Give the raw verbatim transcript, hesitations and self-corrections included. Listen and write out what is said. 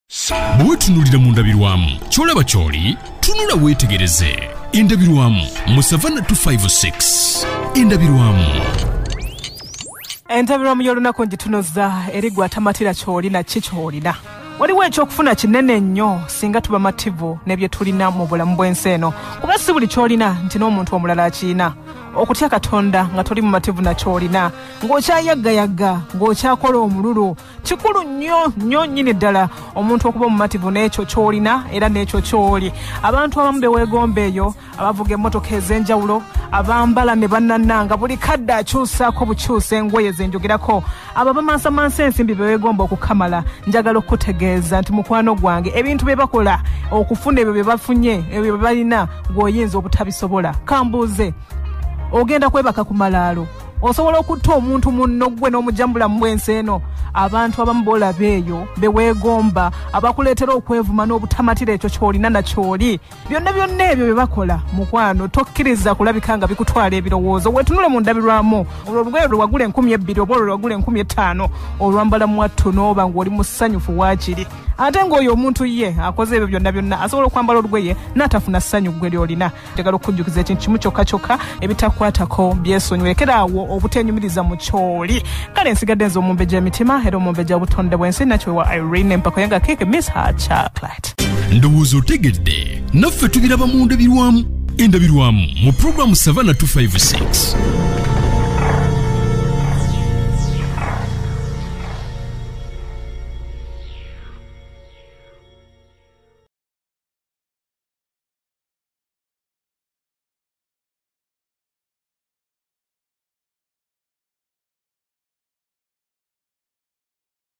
Bwe tunulira mu ndabirwamu kyolaba kyoli tunula weetegereze. Endabirwamu mu Savannah two fifty-six. Endabirwamu Endabirwamu y'olunaku ngitunoza eri gwe atamatira kyolina ki kyolina. Waliwo ekyokufuna kinene nnyo singa tuba mativu n'ebye tulina mu bulamu bw'ensi eno. Kuba si buli kyolina nti n'omuntu omulala akiyina. Okutya Katonda nga toli mu mativu na kyolina, ng'okyayaggayagga, ng'okyakola omululu. Kikulu nnyo nnyo nnyini ddala omuntu okuba mu mativu n'ekyo kyolina era n'ekyo kyoli. Abantu abamu beweegomba eyo, abavuga emmotoka ez'enjawulo, abambala ne bannannanga buli kadde akyusaako bukyusa engoye zenjogerako. Abo bamansamansa ensimbi beweegomba okukamala. Njagala okutegeeza nti mukwano gwange ebintu bye bakola okufuna ebyo bye bafunye ebyo bye balina ng'oyinza obutabisobola. Kambuuze, ogenda kwebaka Kumalaalo, osobola okutta omuntu munno gwe n'omujambula mu bwensi eno. Abantu abamu boolaba eyo beweegomba abakuleetera okwevuma n'obutamatira ekyo kyolina na kyoli. Byonna byonna ebyo bye bakola mukwano tokkiriza kulabika nga bikutwala ebirowoozo. Weetunule mu ndabirwamu, olwo olugoye lwe wagula enkumi ebbiri oba olwo wagula enkumi ettaano olwambala mwattu n'oba ng'oli musanyufu waakiri. Ate ng'oyo omuntu ye akoze ebyo byonna byonna asobola okwambala olugoye n'atafuna ssanyu gwe lyolina. Njagala okujjukiza ekintu kimu kyokka kyokka ebitakwatako byesonyiwekera awo obutenyumiriza mu kyoli. Kale nsigadde nze omumbeja emitima era omumbeja obutonde bw'ensi nakyewa Irene empako yanga keke Miss Her Chocolate. Ndowooza otegedde naffe tubiraba mu ndabirwamu. Endabirwamu mu programu Savannah two fifty-six.